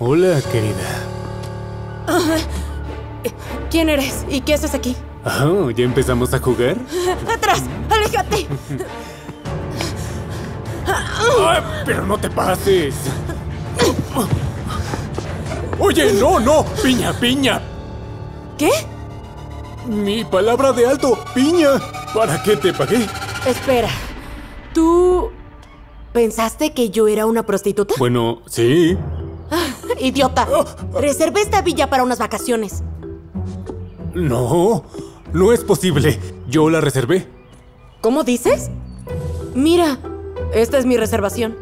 Hola, querida. ¿Quién eres? ¿Y qué haces aquí? Oh, ¿ya empezamos a jugar? ¡Atrás! ¡Aléjate! ¡Ay, pero no te pases! ¡Oye, no, no! ¡Piña, piña! ¿Qué? Mi palabra de alto, piña. ¿Para qué te pagué? Espera. ¿Tú pensaste que yo era una prostituta? Bueno, sí. ¡Idiota! Reservé esta villa para unas vacaciones. No, no es posible. Yo la reservé. ¿Cómo dices? Mira, esta es mi reservación.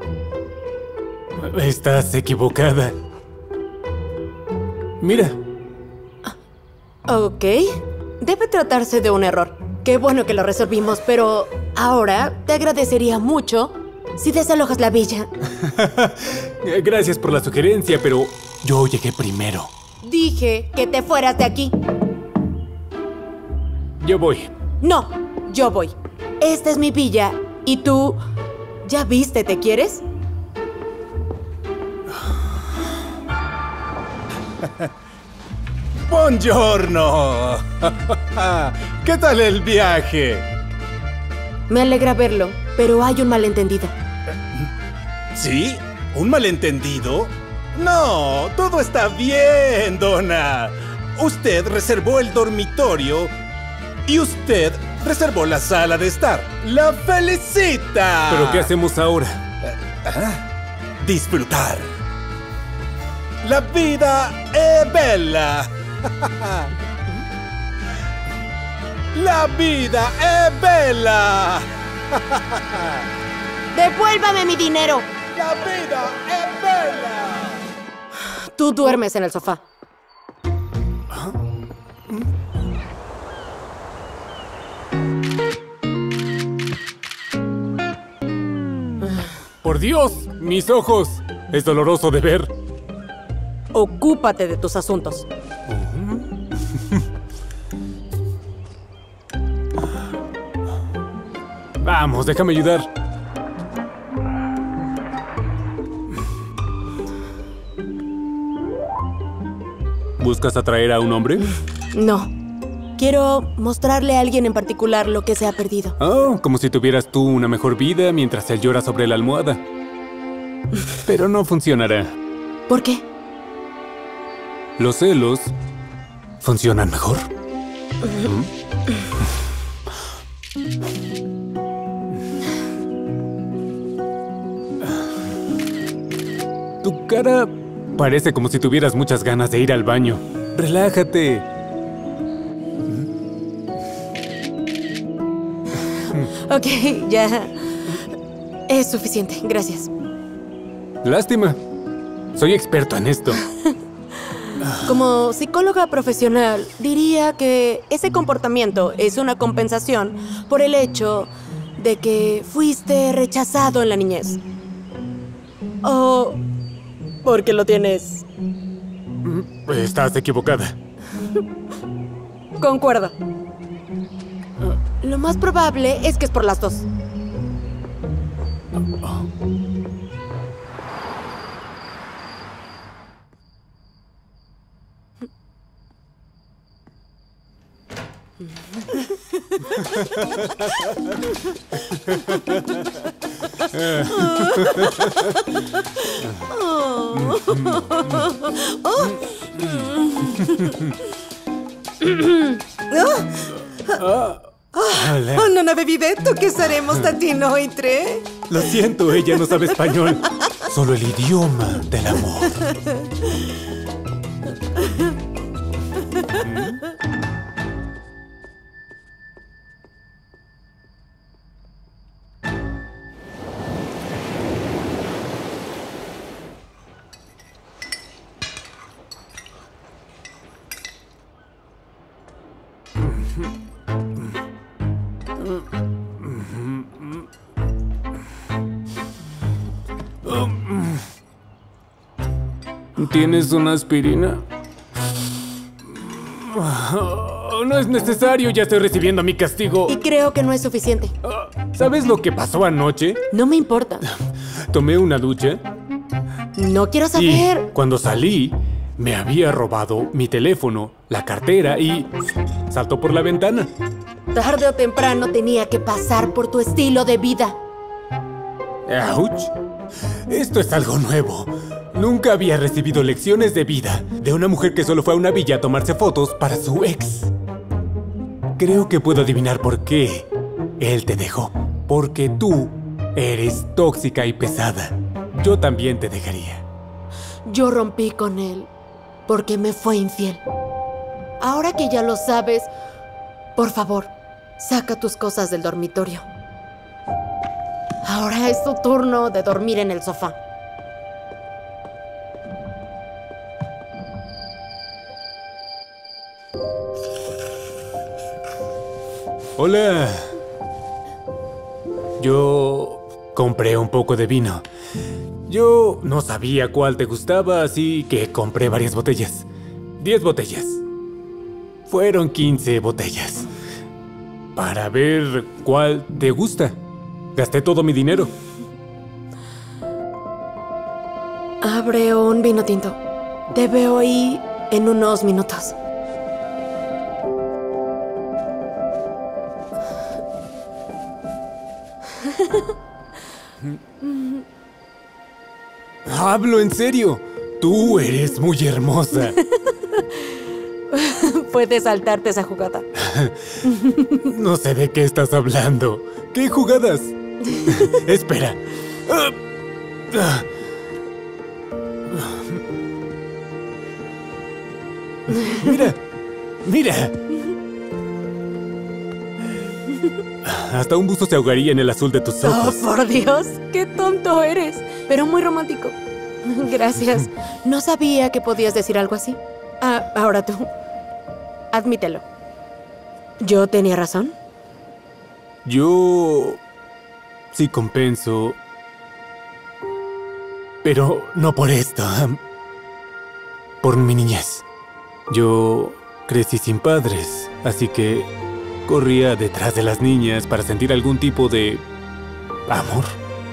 Estás equivocada. Mira. Ok. Debe tratarse de un error. Qué bueno que lo resolvimos, pero ahora te agradecería mucho si desalojas la villa. Gracias por la sugerencia, pero yo llegué primero. Dije que te fueras de aquí. Yo voy. No, yo voy. Esta es mi villa y tú... ¿Ya viste, te quieres? ¡Buongiorno! ¿Qué tal el viaje? Me alegra verlo, pero hay un malentendido. ¿Sí? ¿Un malentendido? No, todo está bien, Donna. Usted reservó el dormitorio y usted reservó la sala de estar. ¡La felicita! ¿Pero qué hacemos ahora? Disfrutar. La vida es bella. La vida es bella. ¡Devuélvame mi dinero! La vida es bella. Tú duermes en el sofá. ¡Por Dios! ¡Mis ojos! Es doloroso de ver. Ocúpate de tus asuntos. Vamos, déjame ayudar. ¿Buscas atraer a un hombre? No. Quiero mostrarle a alguien en particular lo que se ha perdido. Oh, como si tuvieras tú una mejor vida mientras él llora sobre la almohada. Pero no funcionará. ¿Por qué? Los celos funcionan mejor. Tu cara parece como si tuvieras muchas ganas de ir al baño. Relájate. Ok, ya. Es suficiente, gracias. Lástima. Soy experto en esto. Como psicóloga profesional, diría que ese comportamiento es una compensación por el hecho de que fuiste rechazado en la niñez. O porque lo tienes. Estás equivocada. Concuerdo. Lo más probable es que es por las dos. Non avevi detto che saremmo stati noi tre? Lo siento, ella no sabe español. Solo el idioma del amor. ¿Tienes una aspirina? No es necesario, ya estoy recibiendo mi castigo. Y creo que no es suficiente. ¿Sabes lo que pasó anoche? No me importa. Tomé una ducha No quiero Y saber. cuando salí, me había robado mi teléfono, la cartera y saltó por la ventana. Tarde o temprano tenía que pasar por tu estilo de vida. ¡Auch! Esto es algo nuevo. Nunca había recibido lecciones de vida de una mujer que solo fue a una villa a tomarse fotos para su ex. Creo que puedo adivinar por qué él te dejó. Porque tú eres tóxica y pesada. Yo también te dejaría. Yo rompí con él porque me fue infiel. Ahora que ya lo sabes, por favor, saca tus cosas del dormitorio. Ahora es tu turno de dormir en el sofá. Hola. Yo compré un poco de vino. Yo no sabía cuál te gustaba, así que compré varias botellas. 10 botellas. Fueron 15 botellas. Para ver cuál te gusta. Gasté todo mi dinero. Abre un vino tinto. Te veo ahí en unos minutos. Hablo en serio. Tú eres muy hermosa. Puedes saltarte esa jugada. No sé de qué estás hablando. ¿Qué jugadas? Espera. Mira. Mira. Hasta un buzo se ahogaría en el azul de tus Oh, ojos. por Dios, qué tonto eres, pero muy romántico. Gracias. No sabía que podías decir algo así. Ah, ahora tú. Admítelo. ¿Yo tenía razón? Yo sí compenso. Pero no por esto. Por mi niñez. Yo crecí sin padres, así que corría detrás de las niñas para sentir algún tipo de amor.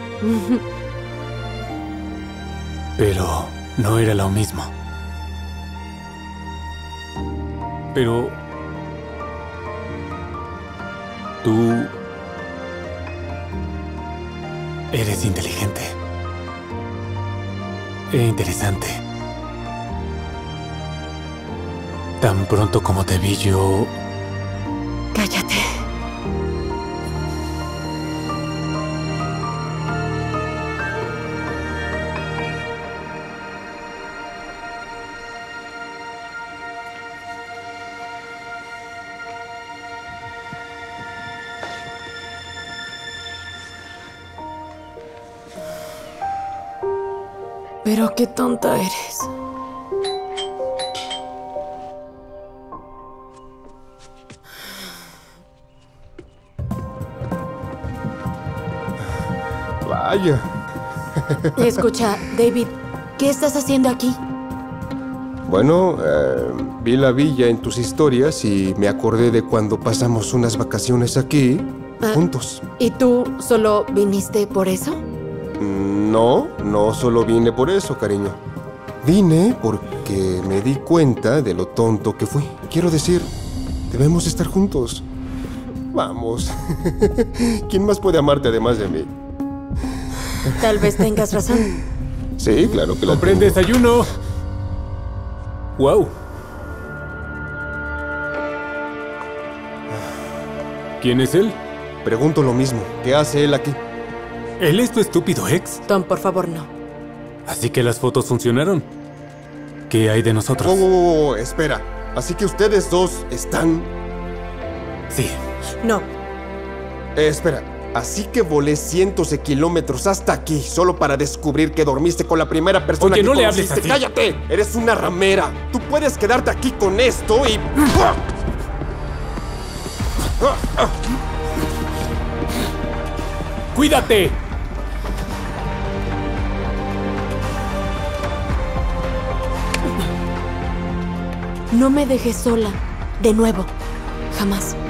Pero no era lo mismo. Pero tú eres inteligente e interesante. Tan pronto como te vi yo... Cállate. Pero qué tonta eres. Vaya. Escucha, David, ¿qué estás haciendo aquí? Bueno, vi la villa en tus historias y me acordé de cuando pasamos unas vacaciones aquí, juntos. ¿Y tú solo viniste por eso? No, no solo vine por eso, cariño. Vine porque me di cuenta de lo tonto que fui. Quiero decir, debemos estar juntos. Vamos. ¿Quién más puede amarte además de mí? Tal vez tengas razón. Sí, claro que la ¡Comprende tengo. desayuno! ¡Wow! ¿Quién es él? Pregunto lo mismo. ¿Qué hace él aquí? ¿Él es tu estúpido ex? Tom, por favor, no. Así que las fotos funcionaron. ¿Qué hay de nosotros? Espera. Así que ustedes dos están... Sí. No. Espera. Así que volé cientos de kilómetros hasta aquí solo para descubrir que dormiste con la primera persona Oye, que no le conociste. hables así. ¡Cállate! Eres una ramera. Tú puedes quedarte aquí con esto y... ¡Cuídate! No me dejes sola. De nuevo. Jamás.